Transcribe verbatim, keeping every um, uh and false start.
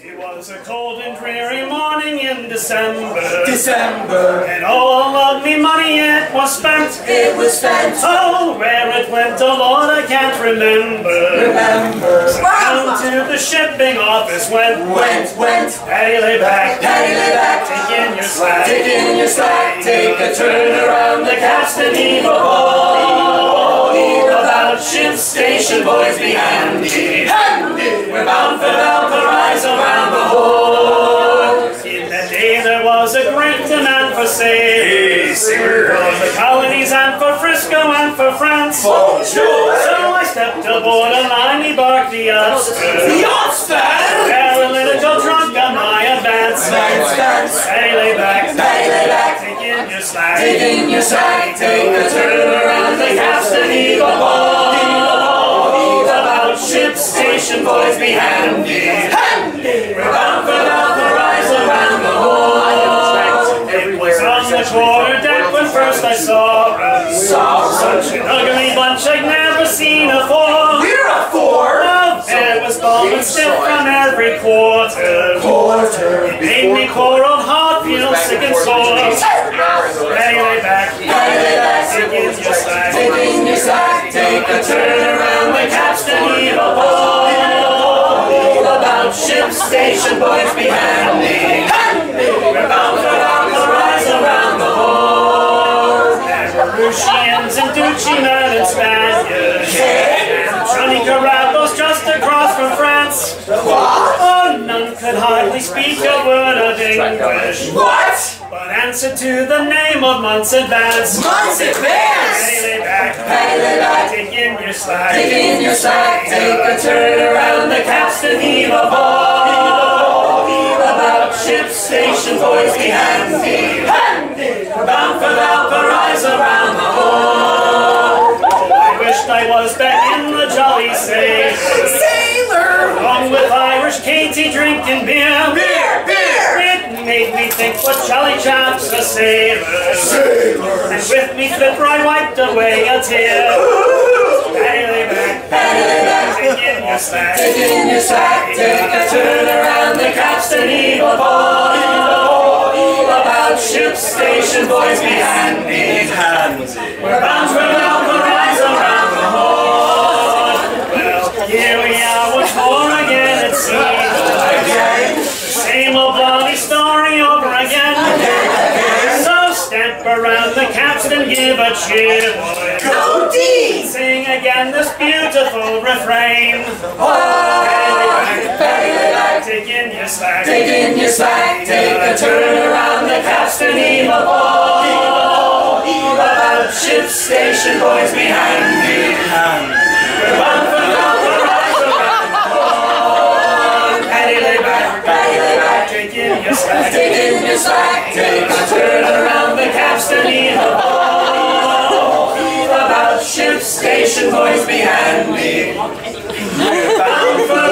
It was a cold and dreary morning in December. December. And all of me money it was spent. It was spent. Oh, where it went, oh Lord, I can't remember. Remember. So down to the shipping office went. Went, went. Paddy lay back. Paddy lay back. Take in your slack. Take in your slack. Take a turn around the capstan, heave a ball. Heave about ship's station, boys, be handy. Handy. We're bound for Valparaiso around the Horn. In that day there was a great demand for sailors. For the colonies and for Frisco and for France. For sure. So I stepped aboard a line, barked the Ulster. The Ulster. Fell a little drunk on my advance. Dance, dance. Paddy lay back. Paddy lay back. Take in your slack. Take in your slack. Take a turn around the capstan, heave a ball. Heave about ship's station, boys, be handy. Handy. We're bound for Valparaiso around the Horn. It was on the quarterdeck when first I saw her. Saw Such an ugly bunch I'd never seen afore. We're a four. Love, it was bald and stiff from every quarter. Quarter. It made me poor old heart feel sick and sore. Paddy lay back. Paddy lay back. Take in your slack. Take in your slack. Take a turn around the capstan, heave a ball. Heave about ship's station, boys, be handy. Handy. We're bound for Valparaiso around the Horn. There were Russians and Dutchmen and Spaniards. And Johnny Carabos just across from France. What? Oh, none could hardly speak a word of English. What? But answer to the name of months advance. Months advance. Paddy lay back. Paddy lay back. Take in your slack. Take in your slack. Take a turn around the capstan, heave a ball. Heave about ship's station, boys, be handy. Handy. We're bound for Valparaiso around the Horn. I wished I was back in the jolly sailor. Sailor. Along with Irish Katie drinking beer. Beer, beer. It made me think what jolly chaps are sailors. Sailor. And with me flipper I wiped away a tear. Paddy lay back. Paddy lay back. Take in your slack. Take in your slack. Take a turn around the capstan, heave a ball. Heave about ship's station, boys, be handy. Handy. We're bound for Valparaiso around the Horn. Well, here we are once more again at sea. Again. Same old bloody story over again. So step around the capstan, give a cheer, boy. Go D. Sing again this beautiful refrain. Oh, Paddy lay back. Take in your slack. Take in your slack. Take a turn around the capstan, heave a ball. Heave about ship's station, boys, be handy. We're bound for Valparaiso around the Horn. Paddy lay back. Paddy lay back. Take in your slack. Take in your slack. Take a turn around the capstan, heave a ball. Heave about ship's station, boys, be handy. We're bound for